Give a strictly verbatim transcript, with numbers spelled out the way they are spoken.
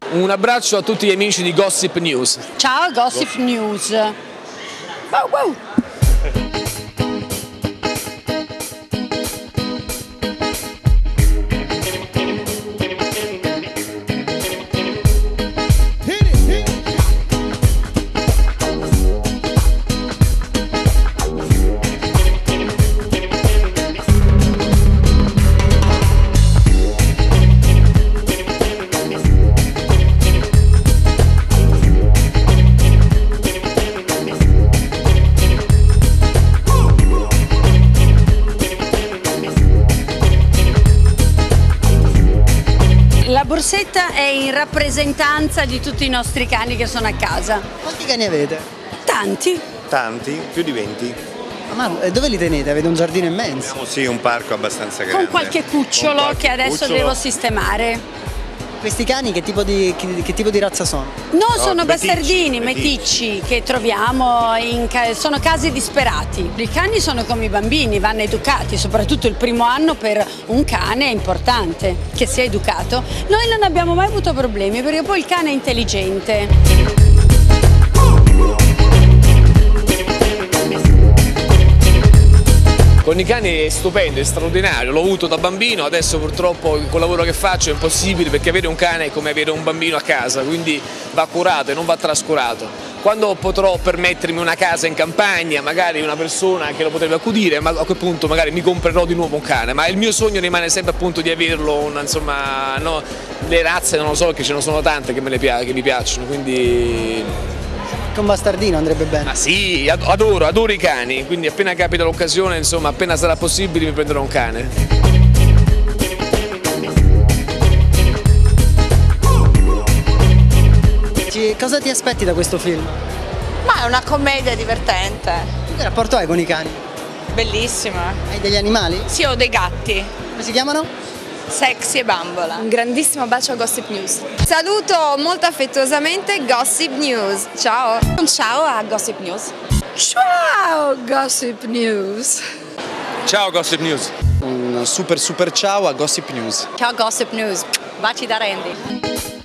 Un abbraccio a tutti gli amici di Gossip News. Ciao Gossip News. Wow, wow. La borsetta è in rappresentanza di tutti i nostri cani che sono a casa. Quanti cani avete? Tanti. Tanti? Più di venti? Ma dove li tenete? Avete un giardino immenso? Abbiamo sì un parco abbastanza grande. Con qualche cucciolo Con qualche che adesso cucciolo. devo sistemare. Questi cani che tipo di, che, che tipo di razza sono? No, No, sono meticci, bastardini, meticci. meticci, che troviamo, in ca- sono casi disperati. I cani sono come i bambini, vanno educati, soprattutto il primo anno per un cane è importante che sia educato. Noi non abbiamo mai avuto problemi perché poi il cane è intelligente. Con i cani è stupendo, è straordinario, l'ho avuto da bambino, adesso purtroppo col lavoro che faccio è impossibile perché avere un cane è come avere un bambino a casa, quindi va curato e non va trascurato. Quando potrò permettermi una casa in campagna, magari una persona che lo potrebbe accudire, ma a quel punto magari mi comprerò di nuovo un cane, ma il mio sogno rimane sempre appunto di averlo, una, insomma, no, le razze non lo so, che ce ne sono tante che, me le pia- che mi piacciono, quindi... Con bastardino andrebbe bene. Ma sì, adoro, adoro i cani, quindi appena capita l'occasione, insomma, appena sarà possibile mi prenderò un cane. Ci- Cosa ti aspetti da questo film? Ma è una commedia divertente, Che rapporto hai con i cani? bellissima. Hai degli animali? Sì, ho dei gatti, Come si chiamano? Sexy e Bambola. Un grandissimo bacio a Gossip News. Saluto molto affettuosamente Gossip News. Ciao! Un ciao a Gossip News. Ciao Gossip News! Ciao Gossip News! Un super super ciao a Gossip News. Ciao Gossip News, baci da Randy.